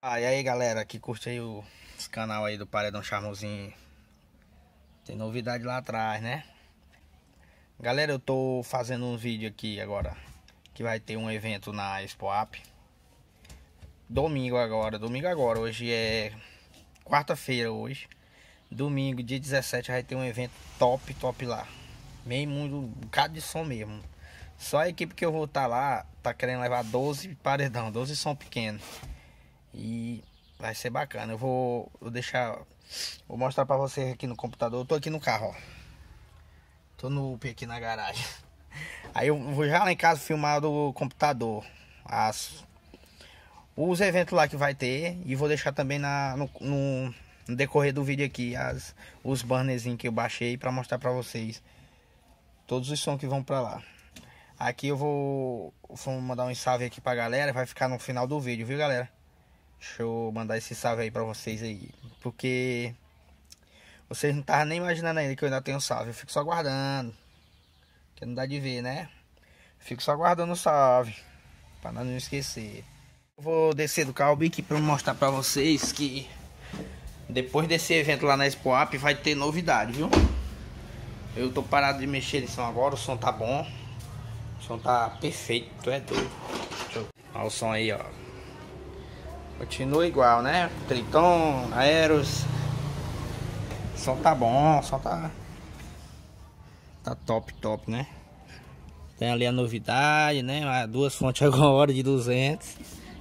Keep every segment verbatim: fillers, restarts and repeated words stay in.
Ah, e aí galera que curte aí o canal aí do Paredão Charmosinho. Tem novidade lá atrás, né? Galera, eu tô fazendo um vídeo aqui agora que vai ter um evento na Expoap. Domingo agora, domingo agora, hoje é quarta-feira hoje. Domingo, dia dezessete, vai ter um evento top, top lá. Meio mundo, um bocado de som mesmo. Só a equipe que eu vou estar lá tá querendo levar doze paredão, doze som pequeno. E vai ser bacana. Eu vou, vou deixar, vou mostrar pra vocês aqui no computador. Eu tô aqui no carro, ó. Tô no U P aqui na garagem. Aí eu vou já lá em casa filmar do computador as, os eventos lá que vai ter. E vou deixar também na, no, no, no decorrer do vídeo aqui as, os bannerzinhos que eu baixei pra mostrar pra vocês todos os sons que vão pra lá. Aqui eu vou, vou mandar um salve aqui pra galera. Vai ficar no final do vídeo, viu galera? Deixa eu mandar esse salve aí pra vocês aí. Porque vocês não estavam nem imaginando ainda que eu ainda tenho salve. Eu fico só guardando, que não dá de ver, né? Fico só guardando o salve pra não esquecer. Eu vou descer do carro aqui pra mostrar pra vocês que depois desse evento lá na Expoap vai ter novidade, viu? Eu tô parado de mexer em som agora. O som tá bom. O som tá perfeito. Tu é doido. Deixa eu... Olha o som aí, ó. Continua igual, né? Triton, Aeros. O som tá bom, o som tá Tá top, top, né? Tem ali a novidade, né? Duas fontes agora de duzentos.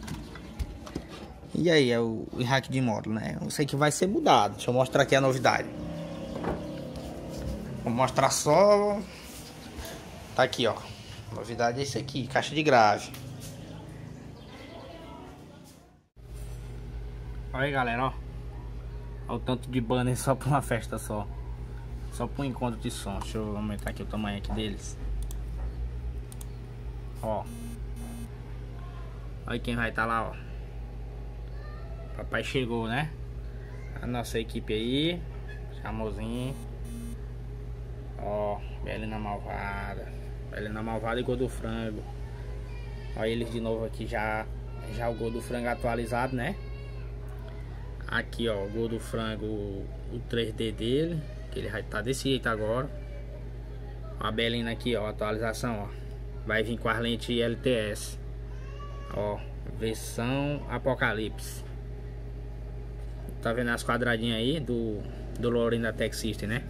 E aí, é o, o hack de módulo, né? Eu sei que vai ser mudado. Deixa eu mostrar aqui a novidade. Vou mostrar só. Tá aqui, ó. A novidade é esse aqui, caixa de grave. Olha aí galera, ó. Olha o tanto de banner só pra uma festa só. Só pra um encontro de som. Deixa eu aumentar aqui o tamanho aqui deles. Ó. Olha quem vai estar tá lá, ó. Papai chegou, né? A nossa equipe aí. Charmosinho. Ó, Belina Malvada. Belina Malvada e Gol do Frango. Olha eles de novo aqui já. Já o Gol do Frango atualizado, né? Aqui, ó, o Gol do Frango, o três D dele, que ele vai estar desse jeito agora. A Belina aqui, ó, atualização, ó. Vai vir com as lentes L T S. Ó, versão Apocalipse. Tá vendo as quadradinhas aí do, do Lorena Tech System, né?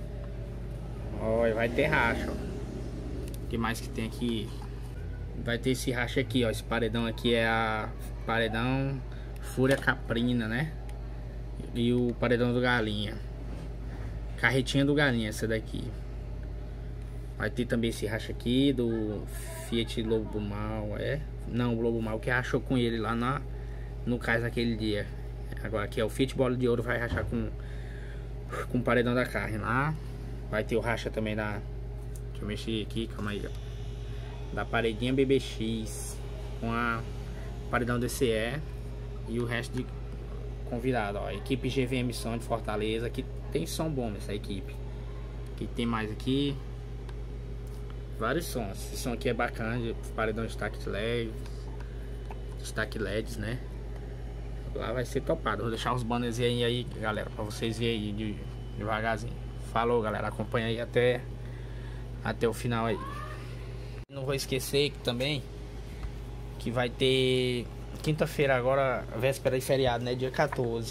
Ó, vai ter racha, ó. O que mais que tem aqui? Vai ter esse racha aqui, ó. Esse paredão aqui é a paredão Fúria Caprina, né? E o paredão do Galinha. Carretinha do Galinha, essa daqui. Vai ter também esse racha aqui do Fiat Lobo Mal, é? Não, o Lobo Mal que rachou com ele lá na, no cais naquele dia. Agora aqui é o Fiat Bola de Ouro, vai rachar com com o paredão da carne lá. Vai ter o racha também da... Deixa eu mexer aqui, calma aí, ó. Da paredinha B B X com a paredão D C E e o resto de convidado, ó. Equipe G V M Som de Fortaleza. Aqui tem som bom nessa equipe. Aqui tem mais aqui. Vários sons. Esse som aqui é bacana. Paredão destaque L E D. Destaque L E Ds, né? Lá vai ser topado. Vou deixar os banners aí, aí galera, pra vocês verem aí de, devagarzinho. Falou galera, acompanha aí até Até o final aí. Não vou esquecer que também que vai ter quinta-feira agora, véspera de feriado, né? Dia quatorze.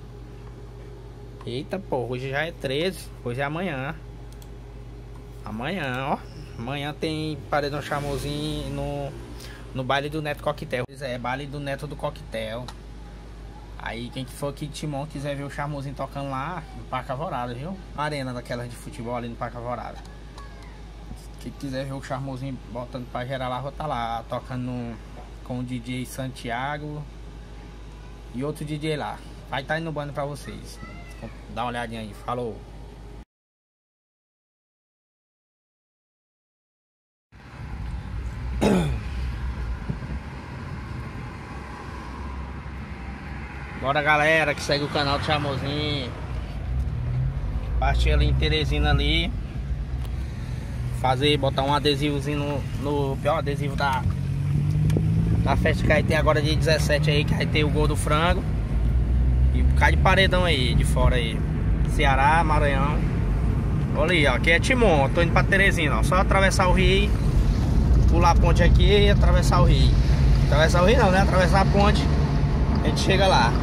Eita, pô, hoje já é treze. Hoje é amanhã. Amanhã, ó. Amanhã tem paredão Charmosinho no, no baile do Neto Coquetel. Pois é, baile do Neto do Coquetel. Aí quem for aqui de Timon quiser ver o Charmosinho tocando lá no Parque Alvorada, viu? Arena daquelas de futebol ali no Parque Alvorada. Quem quiser ver o Charmosinho botando pra gerar lá, vou estar lá tocando no, com o D J Santiago e outro D J lá. Vai estar indo no bando pra vocês. Dá uma olhadinha aí. Falou. Bora galera que segue o canal do Charmosinho. Partir ali em Teresina ali. Fazer, botar um adesivozinho no, no pior adesivo da, da festa que vai ter agora dia dezessete aí, que vai ter o Gol do Frango. E um bocado de paredão aí, de fora aí. Ceará, Maranhão. Olha aí, ó. Aqui é Timon. Tô indo pra Teresina, ó. Só atravessar o rio, pular a ponte aqui e atravessar o rio. Atravessar o rio não, né? Atravessar a ponte, a gente chega lá.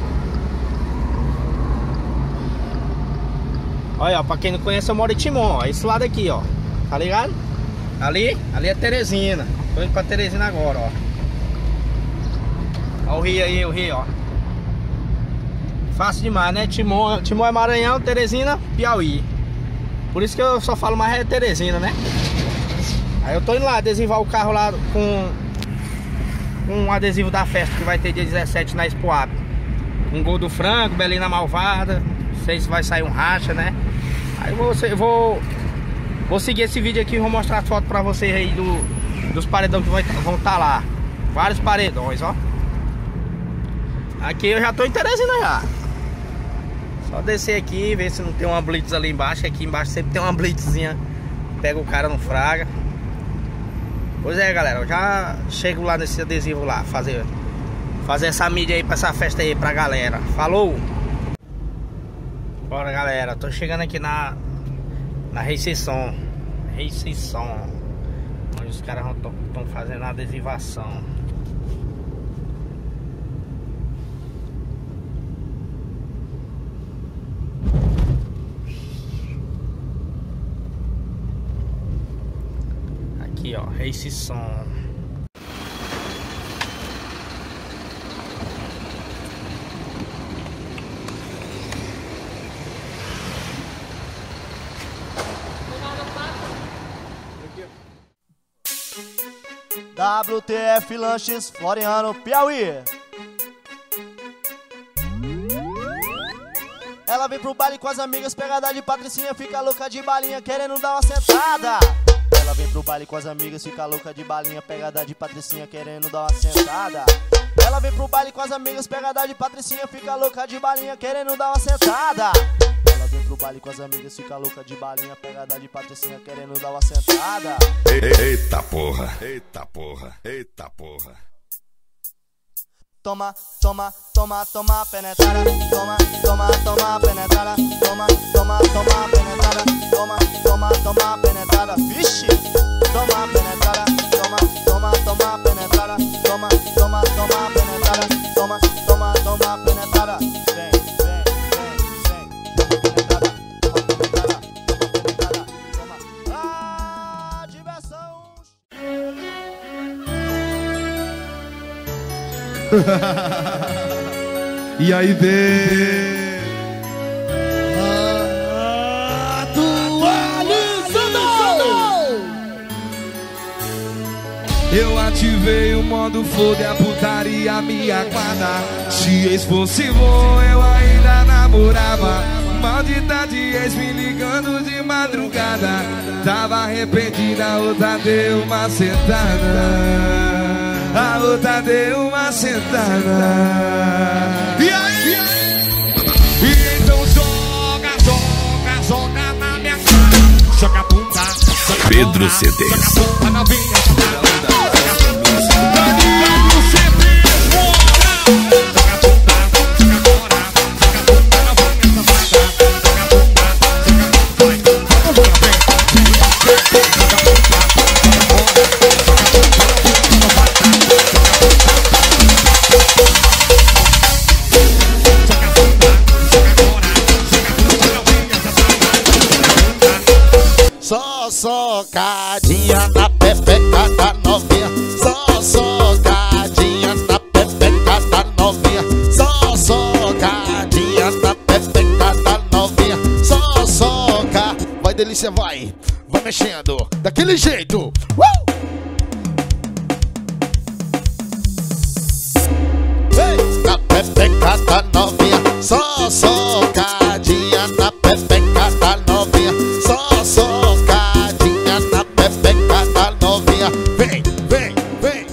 Olha, ó, pra quem não conhece, eu moro em Timon, ó. Esse lado aqui, ó. Tá ligado? Ali, ali é Teresina. Tô indo pra Teresina agora, ó. Olha o rio aí, o rio, ó. Fácil demais, né? Timon, Timon é Maranhão, Teresina, Piauí. Por isso que eu só falo mais é Teresina, né? Aí eu tô indo lá adesivar o carro lá com, com um adesivo da festa que vai ter dia dezessete na Expoap. Um Gol do Frango, Belina Malvada. Não sei se vai sair um racha, né? Aí eu vou, eu vou, vou seguir esse vídeo aqui e vou mostrar as fotos pra vocês aí do, dos paredões que vai, vão estar tá lá. Vários paredões, ó. Aqui eu já tô em Teresina já. Só descer aqui, ver se não tem uma blitz ali embaixo. Aqui embaixo sempre tem uma blitzzinha. Pega o cara no fraga. Pois é, galera, eu já chego lá nesse adesivo lá. Fazer, fazer essa mídia aí pra essa festa aí pra galera. Falou! Bora, galera, tô chegando aqui na Na recepção Recepção onde os caras estão fazendo a adesivação. Aqui, ó, recepção. W T F Lanches, Floriano, Piauí. Ela vem pro baile com as amigas, pegada de patricinha, fica louca de balinha, querendo dar uma sentada. Ela vem pro baile com as amigas, fica louca de balinha, pegada de patricinha, querendo dar uma sentada. Ela vem pro baile com as amigas, pegada de patricinha, fica louca de balinha, querendo dar uma sentada. Ela vem pro baile com as amigas, fica louca de balinha, pegada de patricinha, querendo dar uma sentada. Eita porra, eita porra, eita porra. Toma, toma, toma, toma, penetrada. Toma, toma, toma, penetrada. Toma, toma, toma, penetrada. Toma, toma, toma, penetrada. Vixe! Toma, penetrada. Toma, toma, toma, penetrada. Toma, toma, toma, penetrada. Toma, toma, toma, penetrada. Vem, vem, vem, vem. Toma, penetrada. Toma, penetrada. Toma, penetrada. Toma. Ah, diversão! E aí vem eu ativei o modo foda, a putaria me aguarda. Se ex fosse bom, eu ainda namorava. Maldita de ex me ligando de madrugada. Tava arrependida, outra deu uma sentada. A outra deu uma sentada. E aí? E, aí? E então joga, joga, joga na minha cara. Joga a bunda, joga Pedro C D. Joga a bunda na minha cara. Só socadinha na pepeca da novinha. Só socadinha na pepeca da novinha. Só socadinha na pepeca da novinha. Só soca. Vai delícia, vai. Vai mexendo daquele jeito. Uh! Ei, na pepeca da novinha. Só socadinha na pepeca da novinha. Só socadinha na pepeca da novinha. Vem, vem, vem.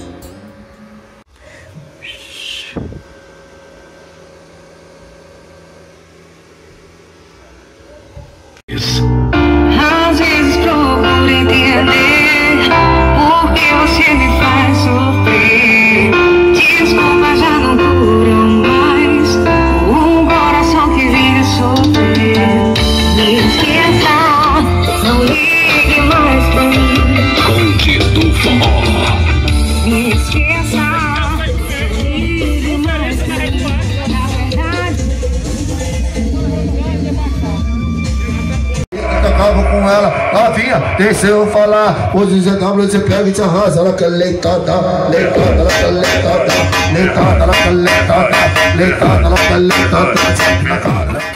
Às vezes procuro entender por que você me faz sofrer. Desculpa, já não duram mais. O tava com ela, novinha, deixa eu falar. Hoje Z W você pega e te arrasa. Ela quer leitada, leitada, ela quer leitada, leitada, ela quer leitada, leitada, ela quer leitada. Na cara, né?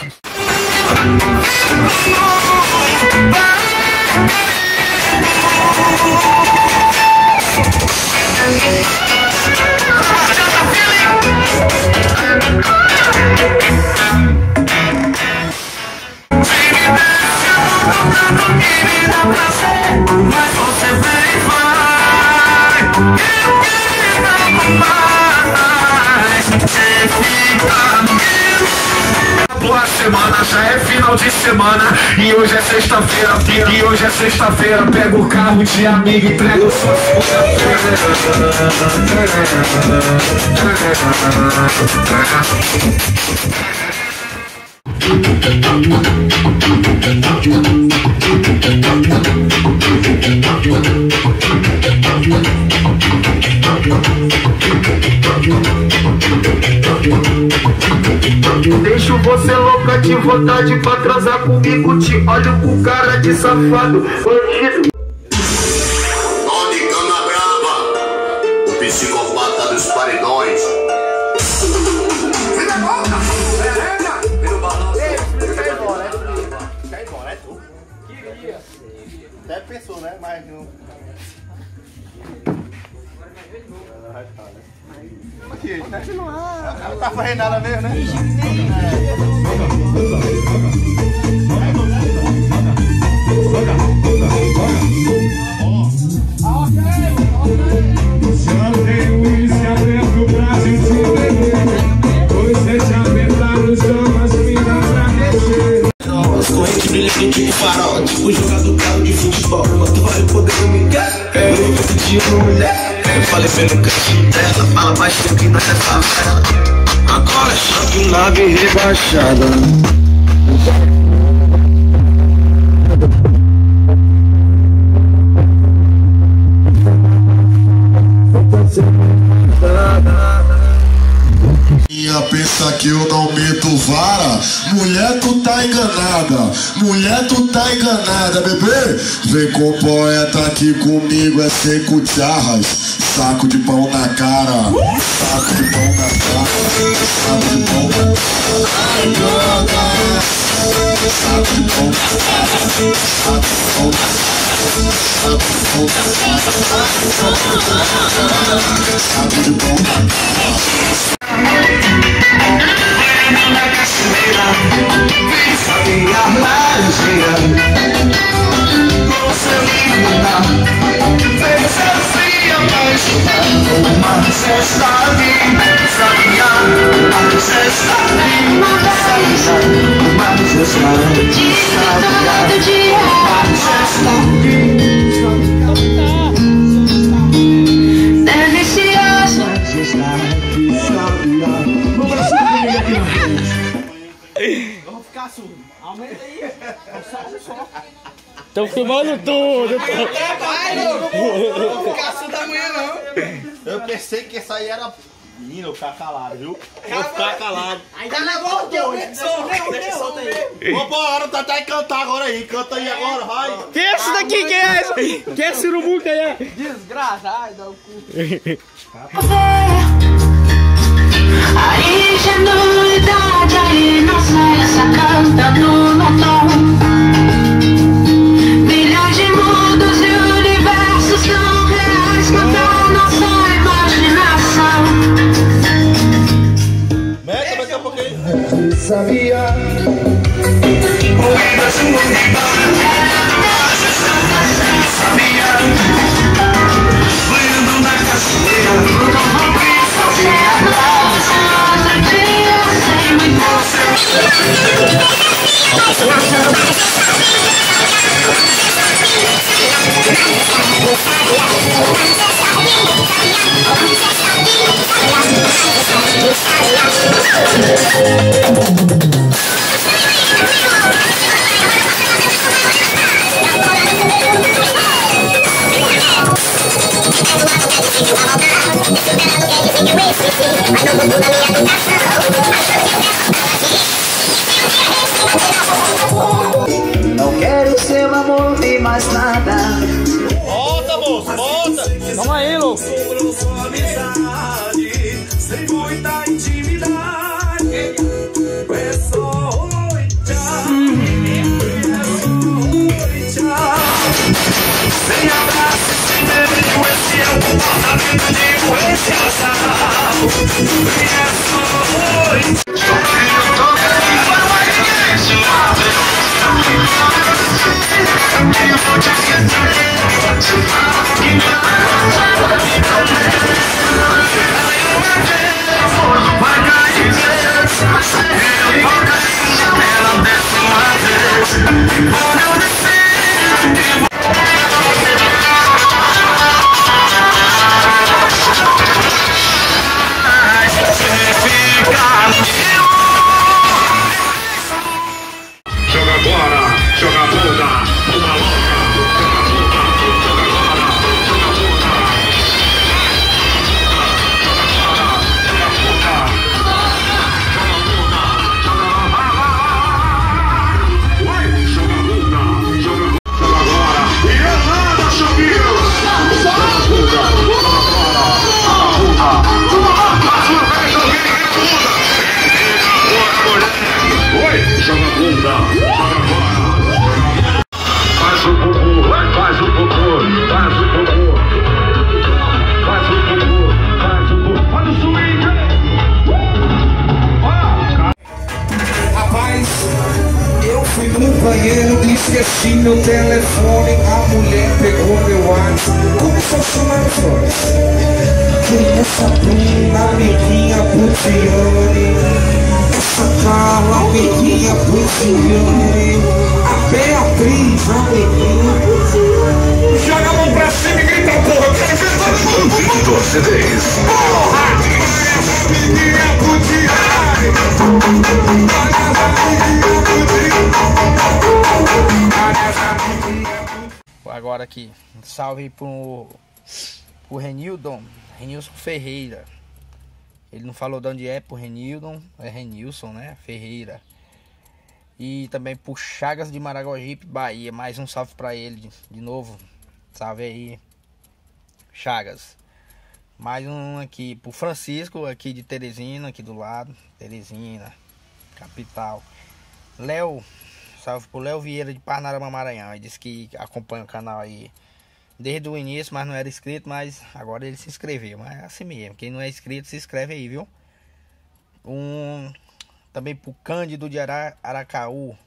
Mas você vem e vai. Eu quero mais. Você fica mesmo. Boa semana, já é final de semana. E hoje é sexta-feira. E hoje é sexta-feira. Pega o carro de amigo e entrega sua segunda-feira. Deixo você louca de vontade pra transar comigo. Te olho com cara de safado, bandido. Nome Cana Brava, o psicopata dos paredões. Filha volta! Vira o balão. Ei, quer ir embora, é tu. Quer ir embora, é tu. Queria. Até pensou, né? Mas não. Aqui, tá achando lá. Ela tá fazendo nada mesmo, né? Já tem polícia aberto o Brasil se beber. Pois deixa apertar os damas, me dá pra descer. As correntes brilham tipo farol, tipo jogador carro de futebol. Quanto vale o poder do Miguel? Eu não senti uma mulher. Eu falei pelo cantinho dela, fala baixinho que nós é favela. Agora choque nave rebaixada. Pensa que eu não meto vara. Mulher, tu tá enganada. Mulher, tu tá enganada, bebê. Vem com o poeta aqui comigo, é sem cucharras. Saco de pão na cara. Saco de pão na cara. Saco de pão na cara. Saco de pão na cara. Saco de pão na cara. Saco de pão na cara. Saco de pão na cara. Na cachoeira, vem saber a laranjeira. Você linda, vem ser fria, apaixonada. Uma cesta linda, sabia? Uma cesta linda, sabia? Uma cesta linda, sabia? Uma cesta linda, deliciosa. Uma cesta linda, Vamos ficar surdo. Aumenta aí. Só um só. Tô filmando tudo. Não vou ficar surdo amanhã, não. Eu pensei que essa aí era. Menina, eu vou ficar calado, viu? Vou ficar calado. Ainda voltou. Deixa eu soltar aí. Vambora, tá até cantar agora aí. Canta aí agora, vai. Quem é esse daqui? Quem é esse? Quem é esse urubu que é? Desgraça. Ai, dá o cu. A ingenuidade, a inocência cantando no tom. Milhões de mundos e universos tão reais contra nossa imaginação. Meta, daqui a pouquinho. Sabia? corridas unidas, sabia? Fluindo na cachoeira, I sobrou só amizade, sem muita intimidade. É só oi, tchau. É só oi, tchau. Sem abraço e sem beijo, esse é o comportamento de um ex-casado. É só oi, tchau. Vai cair, ela desce uma vez, e quando eu descer, joga agora, joga a bunda, uma louca, joga a bunda, joga agora, joga a bunda, joga a bunda, joga a bunda, vai, joga a bunda, joga, joga agora, e é nada, Choquinho, joga a bunda, joga agora, joga a bunda, mais uma vez, joguei a bunda, agora, mulher, oi, joga a bunda, joga agora. Faz o bubu, faz o bubu, faz o bubu, faz o bubu, faz o bubu, faz o swing. Rapaz, eu fui no banheiro e esqueci meu telefone. A mulher pegou meu WhatsApp, começou a chamar os olhos. Essa Bruna, amiguinha Puziane, essa Carla, amiguinha Puziane, a Beatriz, amiguinha Puziane. Joga a mão pra cima e grita, porra, eu quero ver todo mundo. Vitor C Ds. Porra, essa amiguinha Puziane, agora aqui, um salve pro, pro Renildon, Renilson Ferreira. Ele não falou de onde é, pro Renildon, é Renilson, né? Ferreira. E também pro Chagas de Maragogipe, Bahia. Mais um salve pra ele de, de novo. Salve aí, Chagas. Mais um aqui pro Francisco, aqui de Teresina, aqui do lado. Teresina, capital. Léo, salve pro Léo Vieira de Parnarama, Maranhão. Ele disse que acompanha o canal aí desde o início, mas não era inscrito, mas agora ele se inscreveu. Mas é assim mesmo, quem não é inscrito se inscreve aí, viu? Um também pro Cândido de Ara, Aracaú,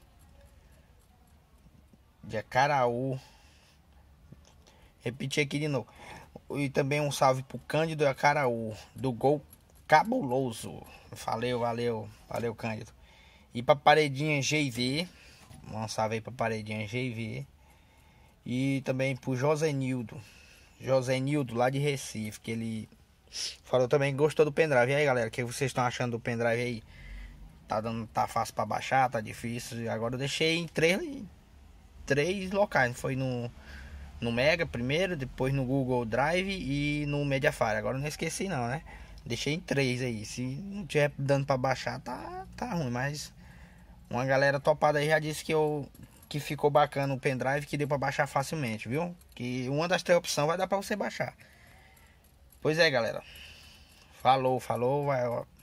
de Acaraú. Repetir aqui de novo. E também um salve pro Cândido de Acaraú, do Gol Cabuloso. Valeu, valeu, valeu, Cândido. E pra Paredinha G V, um salve aí pra Paredinha G V. E também pro José Nildo, José Nildo lá de Recife, que ele falou também que gostou do pendrive. E aí, galera, o que vocês estão achando do pendrive aí? Tá dando, tá fácil pra baixar, tá difícil. Agora eu deixei em três, três locais. Foi no, no Mega primeiro, depois no Google Drive e no Mediafire. Agora eu não esqueci não, né? Deixei em três aí. Se não tiver dando pra baixar, tá, tá ruim. Mas uma galera topada aí já disse que eu... que ficou bacana o pendrive, que deu pra baixar facilmente, viu? Que uma das três opções vai dar pra você baixar. Pois é, galera. Falou, falou, vai, ó.